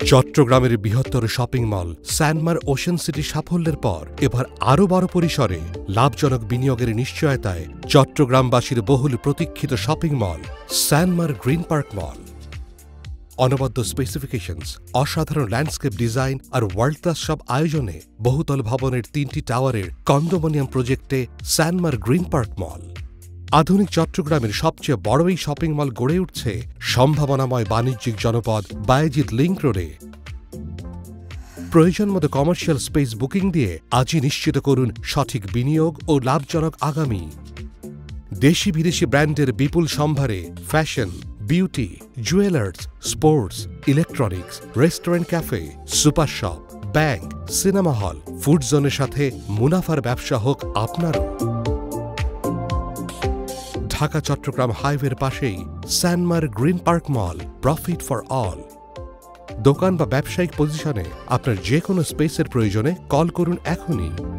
চট্টগ্রামের বৃহত্তর shopping mall Sanmar ocean city সাফল্যের পর এবার আরও বড় পরিসরে লাভজনক বিনিয়োগের নিশ্চয়তায় চট্টগ্রামবাসীর বহুল প্রতীক্ষিত shopping mall Sanmar green park mall. অনবদ্য স্পেসিফিকেশনস, অসাধারণ ল্যান্ডস্কেপ ডিজাইন আর ওয়ার্ল্ড ক্লাস সব আয়োজনে বহুতল ভবনের 3টি টাওয়ারের কন্ডোমিনিয়াম প্রজেক্টে স্যানমার গ্রিন পার্ক মল। আধুনিক চট্টগ্রামের সবচেয়ে বড় এই শপিং মল গড়ে উঠছে সম্ভাবনাময় বাণিজ্যিক জনপদ বায়েজিদ লিংক রোডে। প্রয়োজন মতো কমার্শিয়াল স্পেস বুকিং দিয়ে আজই নিশ্চিত করুন সঠিক বিনিয়োগ ও লাভজনক আগামী। দেশি বিদেশি ব্র্যান্ডের বিপুল সম্ভারে fashion, beauty, jewellers, sports, electronics, restaurant, cafe, super shop, bank, cinema hall, food জোনের সাথে মুনাফার ব্যবসা হোক আপনারও। ঢাকা চট্টগ্রাম হাইওয়ের পাশেই Sanmar green park mall, profit for all. দোকান বা ব্যবসায়িক পজিশনে আপনার যে কোনো স্পেসের প্রয়োজনে কল করুন এখনই।